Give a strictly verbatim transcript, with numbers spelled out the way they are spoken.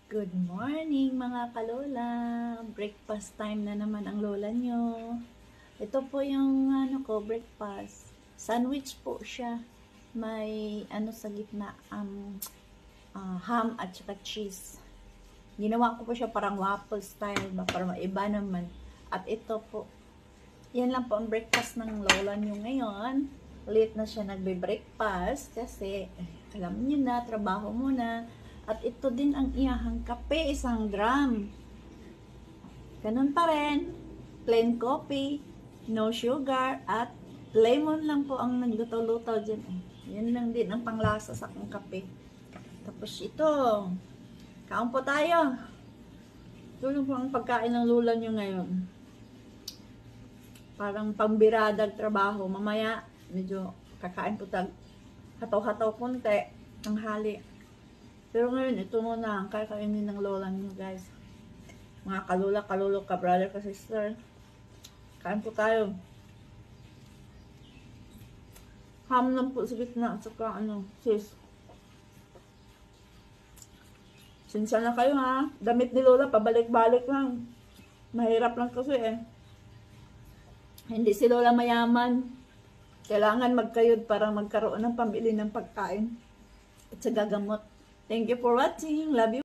Good morning mga kalola. Breakfast time na naman ang lola nyo. Ito po yung ano ko, breakfast. Sandwich po siya. May ano sa gitna, um, uh, ham at saka cheese. Ginawa ko po siya parang waffle style ba, para maiba naman. At ito po, yan lang po ang breakfast ng lola nyo ngayon. Late na siya nagbe-breakfast kasi eh, alam niyo na, trabaho muna. At ito din ang iyahang kape, isang drum. Ganun pa rin, plain coffee, no sugar, at lemon lang po ang nagluto-luto dyan. Yan lang din ang panglasa sa akong kape. Tapos ito, kaon po tayo. Ito lang po ang pagkain ng lula nyo ngayon. Parang pambiradang trabaho. Mamaya, medyo kakain po tag hataw-hataw konti, tanghali. Pero ngayon, ito muna ang kakainin ng lola niyo, guys. Mga kalula, kalulo, ka brother, ka sister. Kain po tayo. Ham lang po sa gitna at saka ano, sis. Sinsya na kayo ha. Damit ni lola, pabalik-balik lang. Mahirap lang kasi eh. Hindi si lola mayaman. Kailangan magkayod para magkaroon ng pambili ng pagkain at sa gagamot. Thank you for watching. Love you.